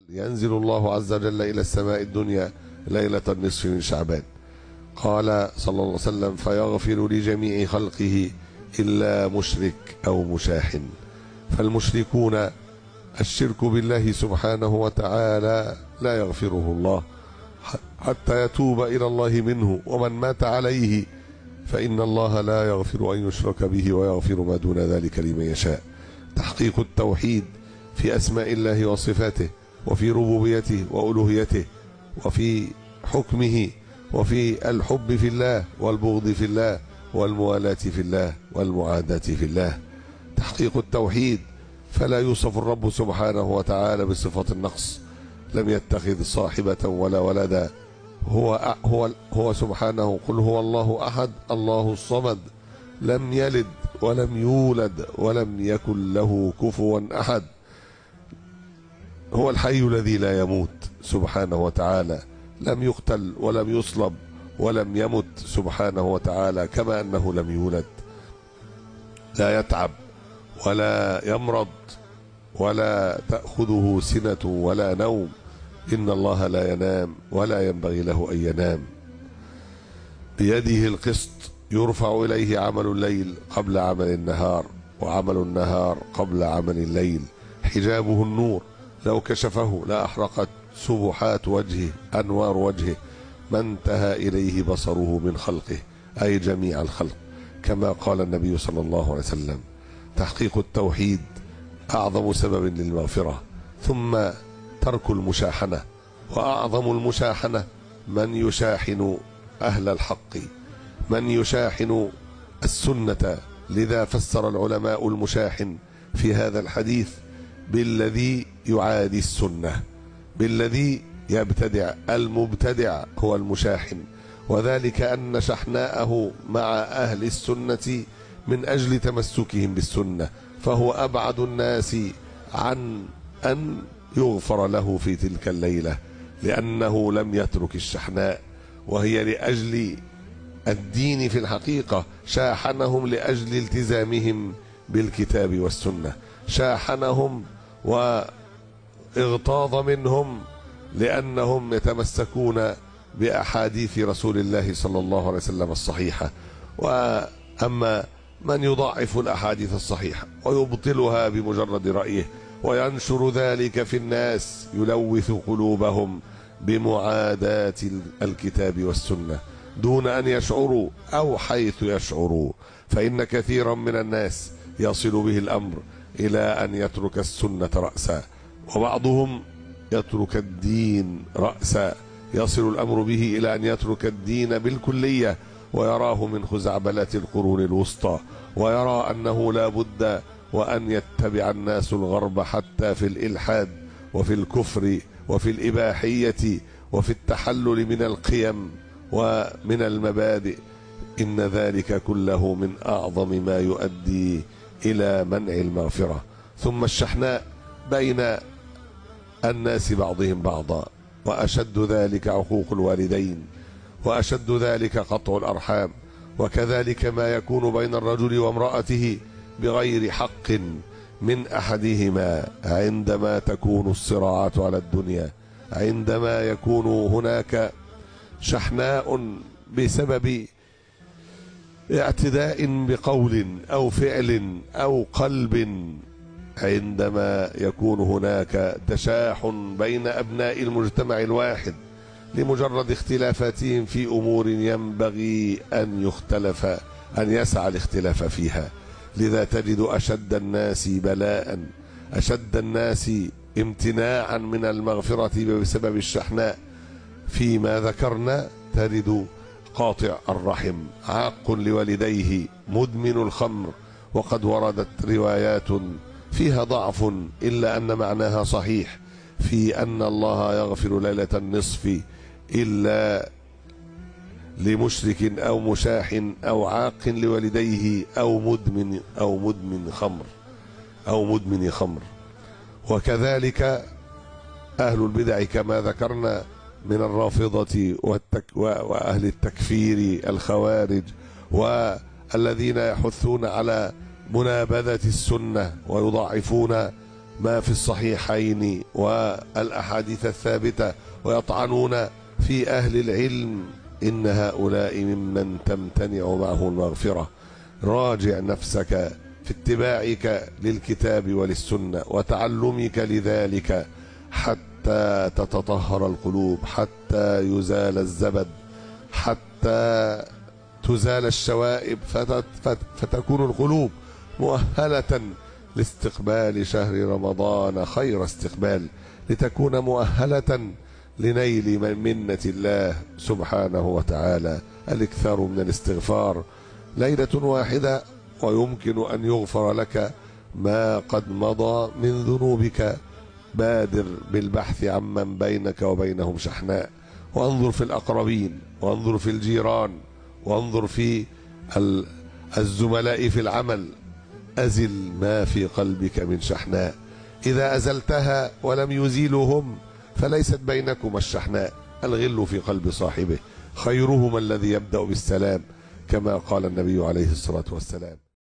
ينزل الله عز وجل إلى السماء الدنيا ليلة النصف من شعبان. قال صلى الله عليه وسلم: فيغفر لجميع خلقه إلا مشرك أو مشاحن. فالمشركون الشرك بالله سبحانه وتعالى لا يغفره الله حتى يتوب إلى الله منه، ومن مات عليه فإن الله لا يغفر أن يشرك به ويغفر ما دون ذلك لمن يشاء. تحقيق التوحيد في أسماء الله وصفاته، وفي ربوبيته وألوهيته، وفي حكمه، وفي الحب في الله والبغض في الله والموالاة في الله والمعاداة في الله. تحقيق التوحيد، فلا يوصف الرب سبحانه وتعالى بصفة النقص، لم يتخذ صاحبة ولا ولدا، هو سبحانه: قل هو الله أحد الله الصمد لم يلد ولم يولد ولم يكن له كفوا أحد. هو الحي الذي لا يموت سبحانه وتعالى، لم يقتل ولم يصلب ولم يمت سبحانه وتعالى، كما أنه لم يولد، لا يتعب ولا يمرض ولا تأخذه سنة ولا نوم، إن الله لا ينام ولا ينبغي له أن ينام. بيده القسط، يرفع إليه عمل الليل قبل عمل النهار، وعمل النهار قبل عمل الليل. حجابه النور، لو كشفه لأحرقت سبحات وجهه، أنوار وجهه، ما انتهى إليه بصره من خلقه، أي جميع الخلق، كما قال النبي صلى الله عليه وسلم: تحقيق التوحيد أعظم سبب للمغفرة، ثم ترك المشاحنة، وأعظم المشاحنة من يشاحن أهل الحق، من يشاحن السنة. لذا فسر العلماء المشاحن في هذا الحديث بالذي يعادي السنة، بالذي يبتدع. المبتدع هو المشاحن، وذلك أن شحناءه مع أهل السنة من أجل تمسكهم بالسنة، فهو أبعد الناس عن أن يغفر له في تلك الليلة، لأنه لم يترك الشحناء، وهي لأجل الدين في الحقيقة. شاحنهم لأجل التزامهم بالكتاب والسنة، شاحنهم واغتاظ منهم لأنهم يتمسكون بأحاديث رسول الله صلى الله عليه وسلم الصحيحة. وأما من يضعف الأحاديث الصحيحة ويبطلها بمجرد رأيه وينشر ذلك في الناس، يلوث قلوبهم بمعاداة الكتاب والسنة دون أن يشعروا أو حيث يشعروا. فإن كثيرا من الناس يصل به الأمر إلى أن يترك السنة رأسا، وبعضهم يترك الدين رأسا، يصل الأمر به إلى أن يترك الدين بالكلية، ويراه من خزعبلات القرون الوسطى، ويرى أنه لا بد وأن يتبع الناس الغرب حتى في الإلحاد وفي الكفر وفي الإباحية وفي التحلل من القيم ومن المبادئ. إن ذلك كله من أعظم ما يؤدي إلى منع المغفرة. ثم الشحناء بين الناس بعضهم بعضا، وأشد ذلك عقوق الوالدين، وأشد ذلك قطع الأرحام، وكذلك ما يكون بين الرجل وامرأته بغير حق من أحدهما عندما تكون الصراعات على الدنيا، عندما يكون هناك شحناء بسبب اعتداء بقول أو فعل أو قلب، عندما يكون هناك تشاحن بين أبناء المجتمع الواحد لمجرد اختلافاتهم في أمور ينبغي أن يسعى الاختلاف فيها. لذا تجد أشد الناس بلاء، أشد الناس امتناعا من المغفرة بسبب الشحناء فيما ذكرنا، تجد قاطع الرحم، عاق لوالديه، مدمن الخمر. وقد وردت روايات فيها ضعف إلا أن معناها صحيح، في أن الله يغفر ليلة النصف إلا لمشرك أو مشاحن أو عاق لوالديه أو مدمن خمر. وكذلك أهل البدع كما ذكرنا من الرافضة وأهل التكفير الخوارج، والذين يحثون على منابذة السنة ويضعفون ما في الصحيحين والأحاديث الثابتة ويطعنون في أهل العلم، إن هؤلاء ممن تمتنع معه المغفرة. راجع نفسك في اتباعك للكتاب وللسنة وتعلمك لذلك حتى تتطهر القلوب، حتى يزال الزبد، حتى تزال الشوائب، فتكون القلوب مؤهلة لاستقبال شهر رمضان خير استقبال، لتكون مؤهلة لنيل منة الله سبحانه وتعالى. الاكثار من الاستغفار، ليلة واحدة ويمكن أن يغفر لك ما قد مضى من ذنوبك. بادر بالبحث عمن بينك وبينهم شحناء، وانظر في الأقربين، وانظر في الجيران، وانظر في الزملاء في العمل. أزل ما في قلبك من شحناء، إذا أزلتها ولم يزيلهم فليست بينكما الشحناء. الغل في قلب صاحبه خيرهما الذي يبدأ بالسلام، كما قال النبي عليه الصلاة والسلام.